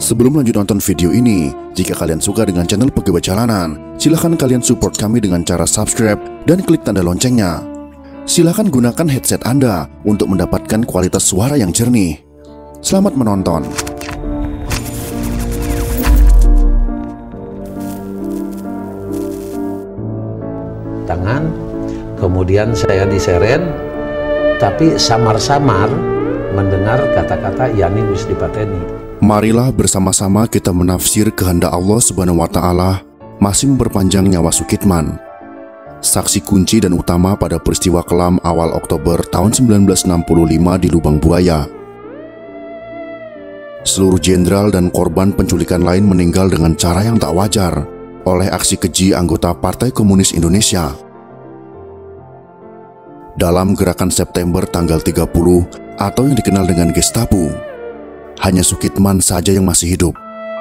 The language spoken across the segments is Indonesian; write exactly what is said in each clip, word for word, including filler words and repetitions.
Sebelum lanjut nonton video ini, jika kalian suka dengan channel Pegawai Jalanan, silahkan kalian support kami dengan cara subscribe dan klik tanda loncengnya. Silahkan gunakan headset Anda untuk mendapatkan kualitas suara yang jernih. Selamat menonton. Tangan, kemudian saya diseret, tapi samar-samar mendengar kata-kata Yani wis dipateni. Marilah bersama-sama kita menafsir kehendak Allah Subhanahu wa Ta'ala masih memperpanjang nyawa Sukitman, saksi kunci dan utama pada peristiwa kelam awal Oktober tahun seribu sembilan ratus enam puluh lima di Lubang Buaya. Seluruh jenderal dan korban penculikan lain meninggal dengan cara yang tak wajar oleh aksi keji anggota Partai Komunis Indonesia. Dalam gerakan September tanggal tiga puluh atau yang dikenal dengan Gestapo, hanya Sukitman saja yang masih hidup.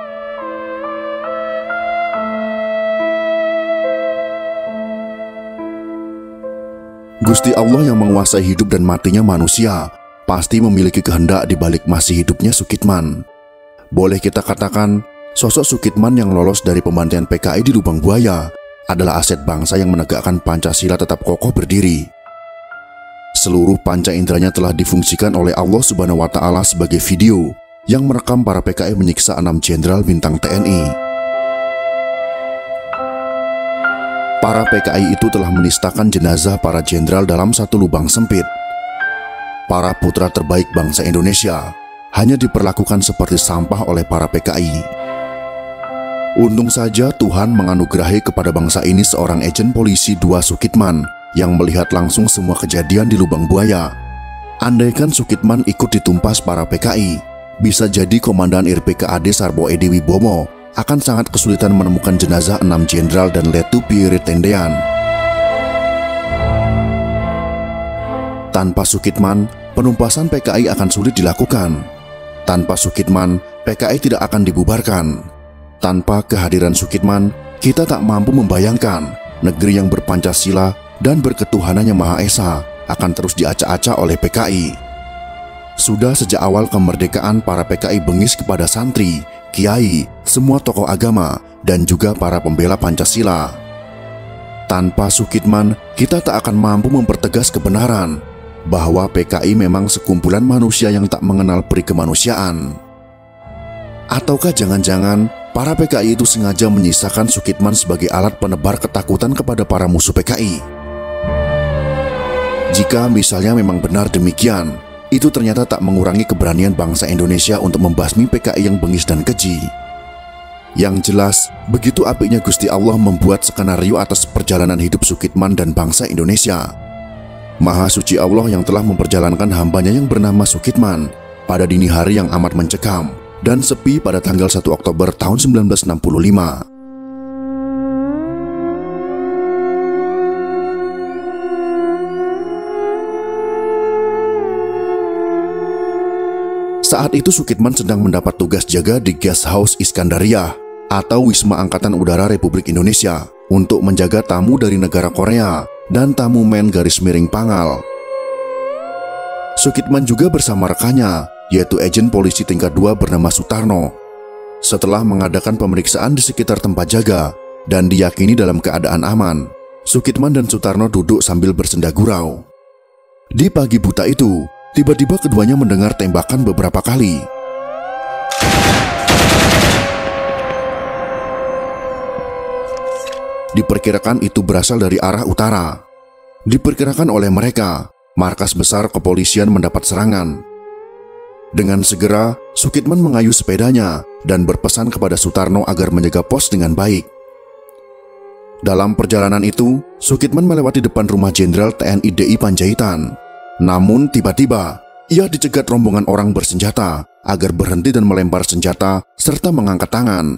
Gusti Allah yang menguasai hidup dan matinya manusia pasti memiliki kehendak di balik masih hidupnya Sukitman. Boleh kita katakan, sosok Sukitman yang lolos dari pembantaian P K I di Lubang Buaya adalah aset bangsa yang menegakkan Pancasila tetap kokoh berdiri. Seluruh panca inderanya telah difungsikan oleh Allah Subhanahu wa Ta'ala sebagai video yang merekam para P K I menyiksa enam jenderal bintang T N I. Para P K I itu telah menistakan jenazah para jenderal dalam satu lubang sempit. Para putra terbaik bangsa Indonesia hanya diperlakukan seperti sampah oleh para P K I. Untung saja Tuhan menganugerahi kepada bangsa ini seorang agen polisi dua Sukitman yang melihat langsung semua kejadian di Lubang Buaya. Andaikan Sukitman ikut ditumpas para P K I, bisa jadi Komandan R P K A D Sarbo Edi Wibowo akan sangat kesulitan menemukan jenazah enam jenderal dan Letu Pierre Tendean. Tanpa Sukitman, penumpasan P K I akan sulit dilakukan. Tanpa Sukitman, P K I tidak akan dibubarkan. Tanpa kehadiran Sukitman, kita tak mampu membayangkan negeri yang berpancasila dan berketuhanan yang Maha Esa akan terus diacak-acak oleh P K I. Sudah sejak awal kemerdekaan, para P K I bengis kepada santri, kiai, semua tokoh agama, dan juga para pembela Pancasila. Tanpa Sukitman, kita tak akan mampu mempertegas kebenaran bahwa P K I memang sekumpulan manusia yang tak mengenal peri kemanusiaan. Ataukah jangan-jangan para P K I itu sengaja menyisakan Sukitman sebagai alat penebar ketakutan kepada para musuh P K I? Jika misalnya memang benar demikian, itu ternyata tak mengurangi keberanian bangsa Indonesia untuk membasmi P K I yang bengis dan keji. Yang jelas, begitu apiknya Gusti Allah membuat skenario atas perjalanan hidup Sukitman dan bangsa Indonesia. Maha suci Allah yang telah memperjalankan hambanya yang bernama Sukitman pada dini hari yang amat mencekam dan sepi pada tanggal satu Oktober tahun seribu sembilan ratus enam puluh lima. Saat itu Sukitman sedang mendapat tugas jaga di Guest House Iskandariyah atau Wisma Angkatan Udara Republik Indonesia untuk menjaga tamu dari negara Korea dan tamu men garis miring Pangal. Sukitman juga bersama rekannya, yaitu agen polisi tingkat dua bernama Sutarno. Setelah mengadakan pemeriksaan di sekitar tempat jaga dan diyakini dalam keadaan aman, Sukitman dan Sutarno duduk sambil bersenda gurau. Di pagi buta itu, tiba-tiba keduanya mendengar tembakan beberapa kali. Diperkirakan itu berasal dari arah utara. Diperkirakan oleh mereka, markas besar kepolisian mendapat serangan. Dengan segera, Sukitman mengayuh sepedanya dan berpesan kepada Sutarno agar menjaga pos dengan baik. Dalam perjalanan itu, Sukitman melewati depan rumah Jenderal T N I D I Panjaitan. Namun tiba-tiba, ia dicegat rombongan orang bersenjata agar berhenti dan melempar senjata serta mengangkat tangan.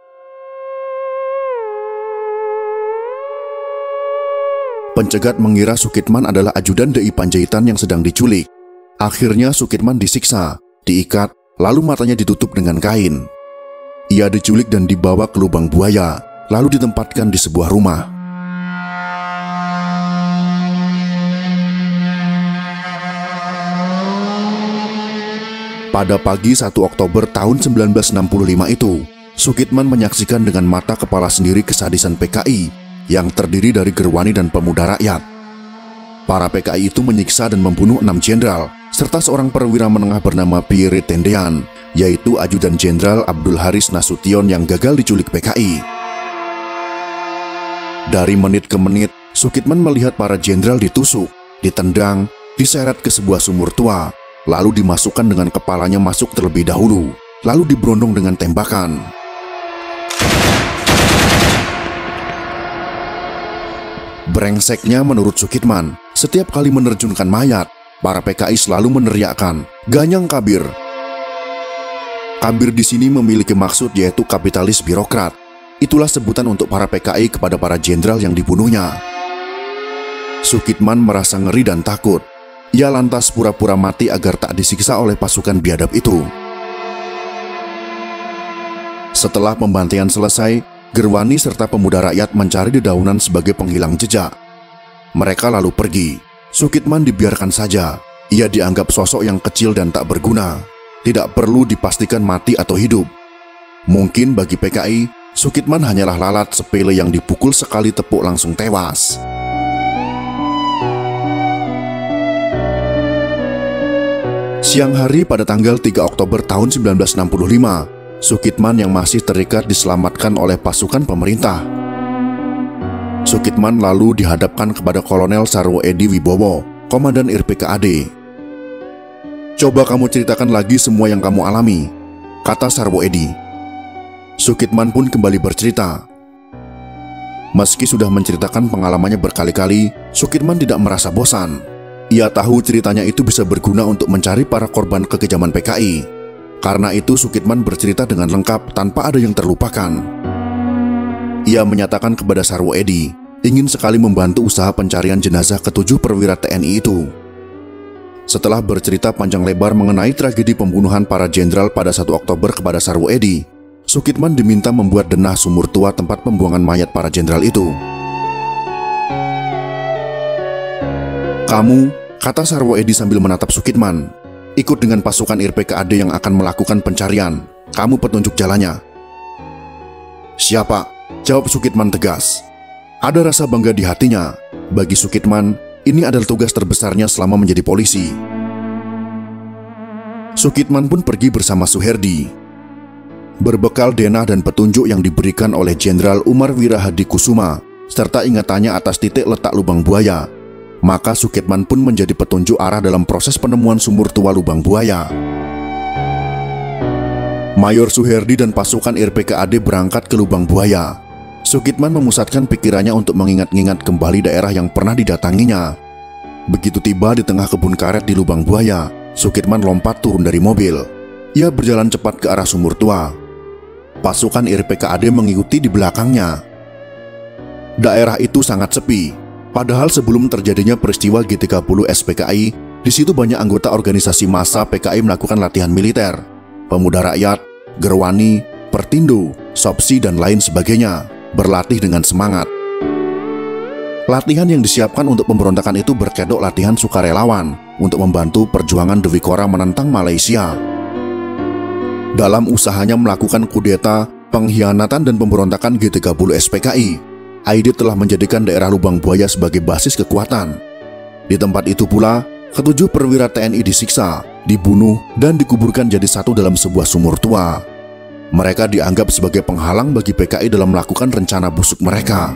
Pencegat mengira Sukitman adalah ajudan D I Panjaitan yang sedang diculik. Akhirnya Sukitman disiksa, diikat, lalu matanya ditutup dengan kain. Ia diculik dan dibawa ke Lubang Buaya, lalu ditempatkan di sebuah rumah. Pada pagi satu Oktober tahun seribu sembilan ratus enam puluh lima itu, Sukitman menyaksikan dengan mata kepala sendiri kesadisan P K I yang terdiri dari Gerwani dan pemuda rakyat. Para P K I itu menyiksa dan membunuh enam jenderal serta seorang perwira menengah bernama Pierre Tendean, yaitu Ajudan Jenderal Abdul Haris Nasution yang gagal diculik P K I. Dari menit ke menit, Sukitman melihat para jenderal ditusuk, ditendang, diseret ke sebuah sumur tua, lalu dimasukkan dengan kepalanya masuk terlebih dahulu, lalu diberondong dengan tembakan. Brengseknya menurut Sukitman, setiap kali menerjunkan mayat, para P K I selalu meneriakkan, "Ganyang Kabir." Kabir di sini memiliki maksud yaitu kapitalis birokrat. Itulah sebutan untuk para P K I kepada para jenderal yang dibunuhnya. Sukitman merasa ngeri dan takut. Ia lantas pura-pura mati agar tak disiksa oleh pasukan biadab itu. Setelah pembantaian selesai, Gerwani serta pemuda rakyat mencari dedaunan sebagai penghilang jejak. Mereka lalu pergi. Sukitman dibiarkan saja. Ia dianggap sosok yang kecil dan tak berguna. Tidak perlu dipastikan mati atau hidup. Mungkin bagi P K I, Sukitman hanyalah lalat sepele yang dipukul sekali tepuk langsung tewas. Siang hari pada tanggal tiga Oktober tahun seribu sembilan ratus enam puluh lima, Sukitman yang masih terikat diselamatkan oleh pasukan pemerintah. Sukitman lalu dihadapkan kepada Kolonel Sarwo Edi Wibowo, Komandan I R P K A D. "Coba kamu ceritakan lagi semua yang kamu alami," kata Sarwo Edi. Sukitman pun kembali bercerita. Meski sudah menceritakan pengalamannya berkali-kali, Sukitman tidak merasa bosan. Ia tahu ceritanya itu bisa berguna untuk mencari para korban kekejaman P K I. Karena itu Sukitman bercerita dengan lengkap tanpa ada yang terlupakan. Ia menyatakan kepada Sarwo Edi, ingin sekali membantu usaha pencarian jenazah ketujuh perwira T N I itu. Setelah bercerita panjang lebar mengenai tragedi pembunuhan para jenderal pada satu Oktober kepada Sarwo Edi, Sukitman diminta membuat denah sumur tua tempat pembuangan mayat para jenderal itu. "Kamu," kata Sarwo Edi sambil menatap Sukitman, "ikut dengan pasukan I R P K A D yang akan melakukan pencarian. Kamu petunjuk jalannya." "Siapa?" jawab Sukitman tegas. Ada rasa bangga di hatinya. Bagi Sukitman, ini adalah tugas terbesarnya selama menjadi polisi. Sukitman pun pergi bersama Suherdi. Berbekal denah dan petunjuk yang diberikan oleh Jenderal Umar Wirahadi Kusuma, serta ingatannya atas titik letak lubang buaya, maka Sukitman pun menjadi petunjuk arah dalam proses penemuan sumur tua lubang buaya. Mayor Suherdi dan pasukan I R P K A D berangkat ke lubang buaya. Sukitman memusatkan pikirannya untuk mengingat-ingat kembali daerah yang pernah didatanginya. Begitu tiba di tengah kebun karet di lubang buaya, Sukitman lompat turun dari mobil. Ia berjalan cepat ke arah sumur tua. Pasukan I R P K A D mengikuti di belakangnya. Daerah itu sangat sepi. Padahal sebelum terjadinya peristiwa G tiga puluh S P K I, di situ banyak anggota organisasi massa P K I melakukan latihan militer. Pemuda rakyat, Gerwani, Pertindo, Sopsi, dan lain sebagainya berlatih dengan semangat. Latihan yang disiapkan untuk pemberontakan itu berkedok latihan sukarelawan untuk membantu perjuangan Dewi Kora menentang Malaysia. Dalam usahanya melakukan kudeta, pengkhianatan, dan pemberontakan G tiga puluh S P K I, Aidit telah menjadikan daerah lubang buaya sebagai basis kekuatan. Di tempat itu pula, ketujuh perwira T N I disiksa, dibunuh, dan dikuburkan jadi satu dalam sebuah sumur tua. Mereka dianggap sebagai penghalang bagi P K I dalam melakukan rencana busuk mereka.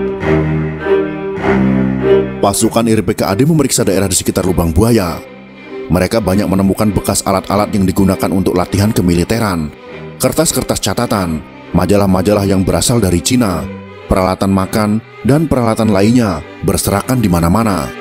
Pasukan I R P K A D memeriksa daerah di sekitar lubang buaya. Mereka banyak menemukan bekas alat-alat yang digunakan untuk latihan kemiliteran, kertas-kertas catatan, majalah-majalah yang berasal dari Cina, peralatan makan, dan peralatan lainnya berserakan di mana-mana.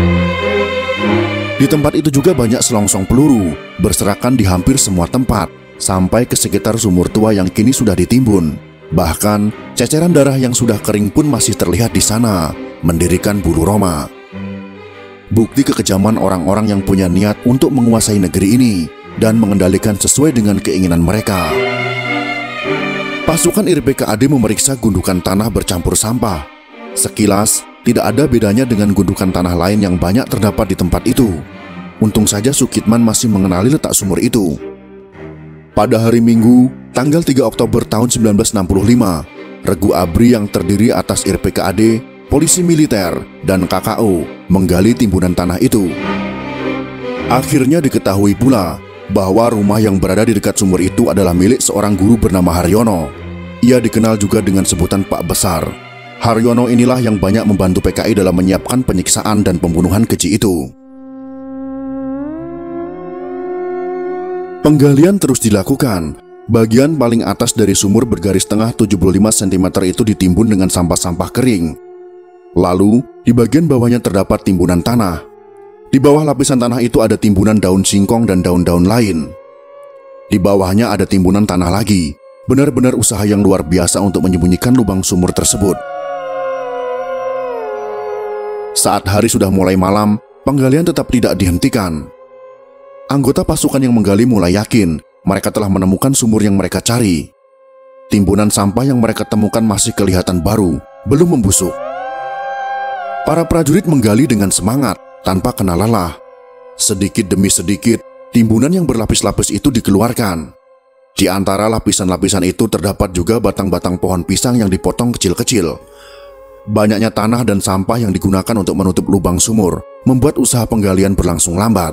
Di tempat itu juga banyak selongsong peluru berserakan di hampir semua tempat, sampai ke sekitar sumur tua yang kini sudah ditimbun. Bahkan, ceceran darah yang sudah kering pun masih terlihat di sana, mendirikan bulu roma. Bukti kekejaman orang-orang yang punya niat untuk menguasai negeri ini dan mengendalikan sesuai dengan keinginan mereka. Pasukan I R P K A D memeriksa gundukan tanah bercampur sampah. Sekilas, tidak ada bedanya dengan gundukan tanah lain yang banyak terdapat di tempat itu. Untung saja Sukitman masih mengenali letak sumur itu. Pada hari Minggu, tanggal tiga Oktober tahun seribu sembilan ratus enam puluh lima, regu ABRI yang terdiri atas R P K A D, polisi militer, dan K K O menggali timbunan tanah itu. Akhirnya diketahui pula bahwa rumah yang berada di dekat sumur itu adalah milik seorang guru bernama Haryono. Ia dikenal juga dengan sebutan Pak Besar. Haryono inilah yang banyak membantu P K I dalam menyiapkan penyiksaan dan pembunuhan keji itu. Penggalian terus dilakukan. Bagian paling atas dari sumur bergaris tengah tujuh puluh lima sentimeter itu ditimbun dengan sampah-sampah kering. Lalu, di bagian bawahnya terdapat timbunan tanah. Di bawah lapisan tanah itu ada timbunan daun singkong dan daun-daun lain. Di bawahnya ada timbunan tanah lagi. Benar-benar usaha yang luar biasa untuk menyembunyikan lubang sumur tersebut. Saat hari sudah mulai malam, penggalian tetap tidak dihentikan. Anggota pasukan yang menggali mulai yakin mereka telah menemukan sumur yang mereka cari. Timbunan sampah yang mereka temukan masih kelihatan baru, belum membusuk. Para prajurit menggali dengan semangat, tanpa kenal lelah. Sedikit demi sedikit, timbunan yang berlapis-lapis itu dikeluarkan. Di antara lapisan-lapisan itu terdapat juga batang-batang pohon pisang yang dipotong kecil-kecil. Banyaknya tanah dan sampah yang digunakan untuk menutup lubang sumur membuat usaha penggalian berlangsung lambat.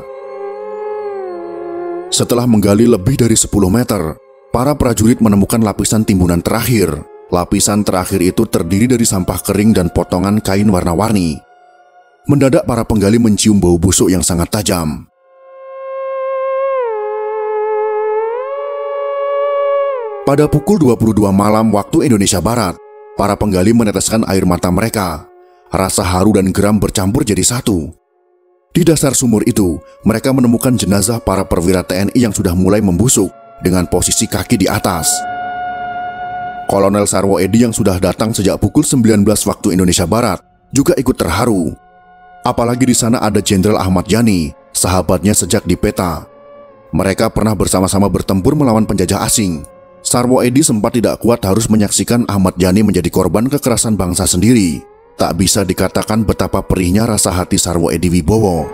Setelah menggali lebih dari sepuluh meter, para prajurit menemukan lapisan timbunan terakhir. Lapisan terakhir itu terdiri dari sampah kering dan potongan kain warna-warni. Mendadak para penggali mencium bau busuk yang sangat tajam. Pada pukul dua puluh dua malam waktu Indonesia Barat, para penggali meneteskan air mata mereka. Rasa haru dan geram bercampur jadi satu. Di dasar sumur itu, mereka menemukan jenazah para perwira T N I yang sudah mulai membusuk dengan posisi kaki di atas. Kolonel Sarwo Edi yang sudah datang sejak pukul sembilan belas waktu Indonesia Barat juga ikut terharu. Apalagi di sana ada Jenderal Ahmad Yani, sahabatnya sejak di peta. Mereka pernah bersama-sama bertempur melawan penjajah asing. Sarwo Edi sempat tidak kuat harus menyaksikan Ahmad Yani menjadi korban kekerasan bangsa sendiri. Tak bisa dikatakan betapa perihnya rasa hati Sarwo Edi Wibowo.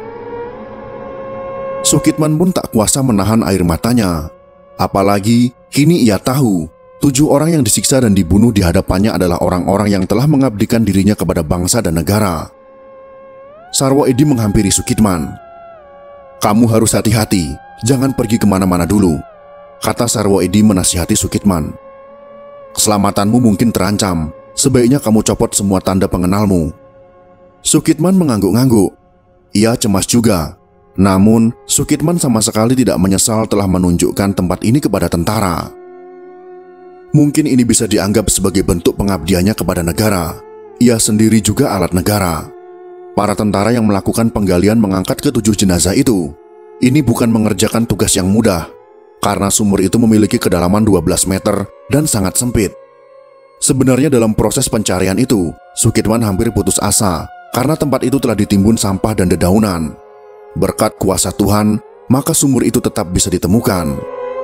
Sukitman pun tak kuasa menahan air matanya. Apalagi kini ia tahu tujuh orang yang disiksa dan dibunuh di hadapannya adalah orang-orang yang telah mengabdikan dirinya kepada bangsa dan negara. Sarwo Edi menghampiri Sukitman. "Kamu harus hati-hati, jangan pergi kemana-mana dulu," kata Sarwo Edi menasihati Sukitman. "Keselamatanmu mungkin terancam. Sebaiknya kamu copot semua tanda pengenalmu." Sukitman mengangguk-angguk. Ia cemas juga. Namun, Sukitman sama sekali tidak menyesal telah menunjukkan tempat ini kepada tentara. Mungkin ini bisa dianggap sebagai bentuk pengabdiannya kepada negara. Ia sendiri juga alat negara. Para tentara yang melakukan penggalian mengangkat ketujuh jenazah itu. Ini bukan mengerjakan tugas yang mudah, karena sumur itu memiliki kedalaman dua belas meter dan sangat sempit. Sebenarnya dalam proses pencarian itu, Sukitman hampir putus asa karena tempat itu telah ditimbun sampah dan dedaunan. Berkat kuasa Tuhan, maka sumur itu tetap bisa ditemukan.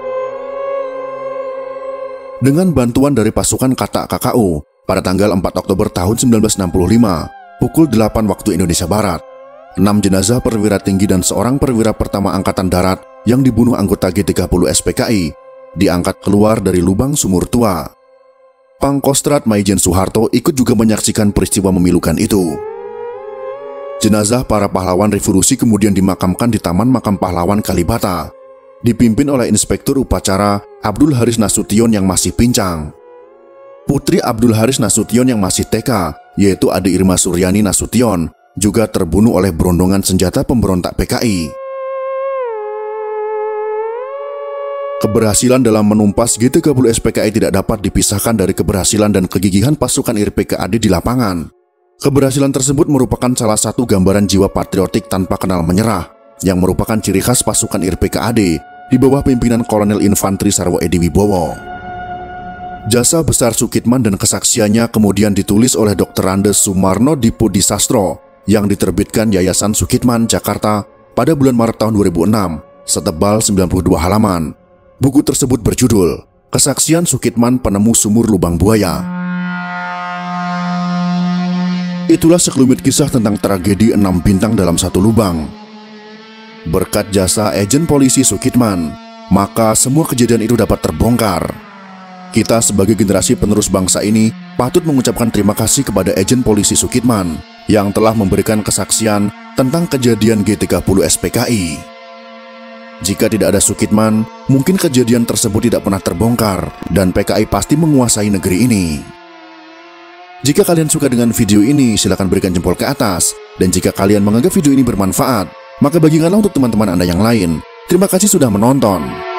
Dengan bantuan dari pasukan Katak K K O, pada tanggal empat Oktober tahun seribu sembilan ratus enam puluh lima, pukul delapan waktu Indonesia Barat, enam jenazah perwira tinggi dan seorang perwira pertama Angkatan Darat yang dibunuh anggota G tiga puluh S P K I diangkat keluar dari lubang sumur tua. Pangkostrat Maijen Soeharto ikut juga menyaksikan peristiwa memilukan itu. Jenazah para pahlawan revolusi kemudian dimakamkan di Taman Makam Pahlawan Kalibata, dipimpin oleh Inspektur Upacara Abdul Haris Nasution yang masih pincang. Putri Abdul Haris Nasution yang masih T K, yaitu Ade Irma Suryani Nasution, juga terbunuh oleh berondongan senjata pemberontak P K I. Keberhasilan dalam menumpas G tiga puluh S P K I tidak dapat dipisahkan dari keberhasilan dan kegigihan pasukan R P K A D di lapangan. Keberhasilan tersebut merupakan salah satu gambaran jiwa patriotik tanpa kenal menyerah, yang merupakan ciri khas pasukan R P K A D di bawah pimpinan Kolonel Infantri Sarwo Edi Wibowo. Jasa besar Sukitman dan kesaksiannya kemudian ditulis oleh Doktor Andes Sumarno Dipodisastro yang diterbitkan Yayasan Sukitman, Jakarta pada bulan Maret tahun dua ribu enam, setebal sembilan puluh dua halaman. Buku tersebut berjudul Kesaksian Sukitman Penemu Sumur Lubang Buaya. Itulah sekelumit kisah tentang tragedi enam bintang dalam satu lubang. Berkat jasa agen polisi Sukitman, maka semua kejadian itu dapat terbongkar. Kita sebagai generasi penerus bangsa ini patut mengucapkan terima kasih kepada Agen Polisi Sukitman yang telah memberikan kesaksian tentang kejadian G tiga puluh S P K I. Jika tidak ada Sukitman, mungkin kejadian tersebut tidak pernah terbongkar dan P K I pasti menguasai negeri ini. Jika kalian suka dengan video ini, silakan berikan jempol ke atas. Dan jika kalian menganggap video ini bermanfaat, maka bagikanlah untuk teman-teman Anda yang lain. Terima kasih sudah menonton.